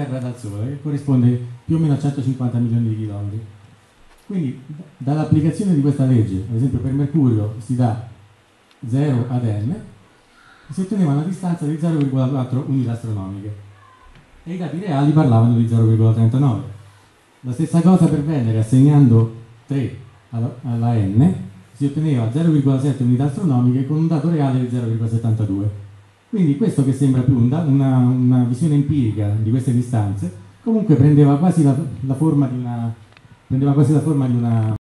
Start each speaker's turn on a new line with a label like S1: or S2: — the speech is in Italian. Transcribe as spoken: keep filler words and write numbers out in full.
S1: Terra dal Sole, che corrisponde più o meno a centocinquanta milioni di chilometri. Quindi dall'applicazione di questa legge, ad esempio per Mercurio si dà zero ad n, si otteneva una distanza di zero virgola quattro unità astronomiche e i dati reali parlavano di zero virgola trentanove. La stessa cosa per Venere, assegnando tre alla, alla n, si otteneva zero virgola sette unità astronomiche con un dato reale di zero virgola settantadue. Quindi questo, che sembra più una, una visione empirica di queste distanze, comunque prendeva quasi la, la forma di una prendeva quasi la forma di una